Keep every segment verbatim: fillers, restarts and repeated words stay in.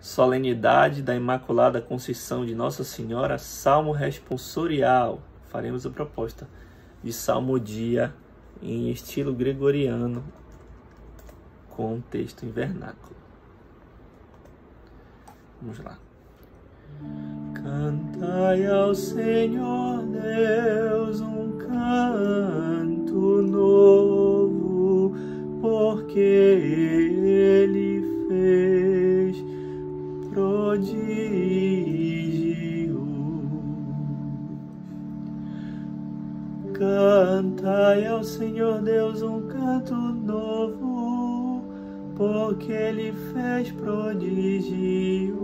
Solenidade da Imaculada Conceição de Nossa Senhora, Salmo Responsorial. Faremos a proposta de salmodia em estilo gregoriano com texto em vernáculo. Vamos lá. Cantai ao Senhor Deus um canto novo, porque Ele fez prodígios. Cantai ao Senhor Deus um canto novo, porque Ele fez prodígios.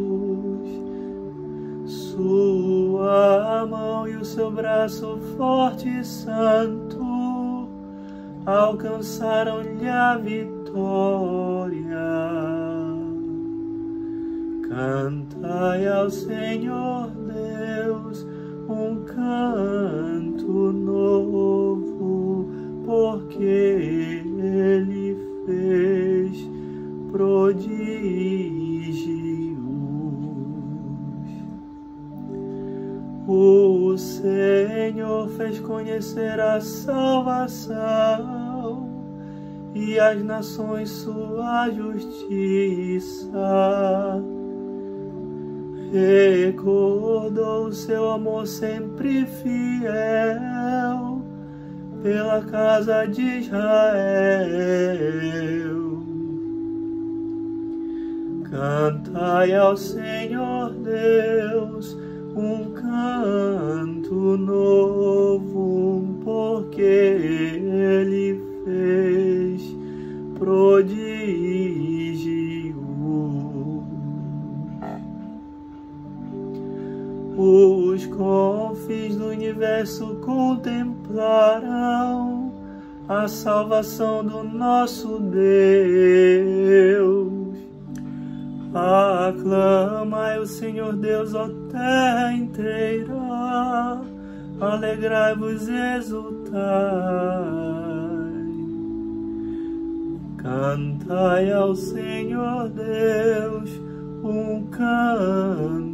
Sua mão e o seu braço forte e santo alcançaram-lhe a vitória. Cantai ao Senhor Deus um canto novo, porque Ele fez prodígios. O Senhor fez conhecer a salvação e as nações sua justiça. Recordou o seu amor sempre fiel pela casa de Israel. Cantai ao Senhor Deus um canto novo, porque Ele fez prodígios. Os confins do universo contemplarão a salvação do nosso Deus. Aclamai o Senhor Deus, ó terra inteira, alegrai-vos e exultai. Cantai ao Senhor Deus um canto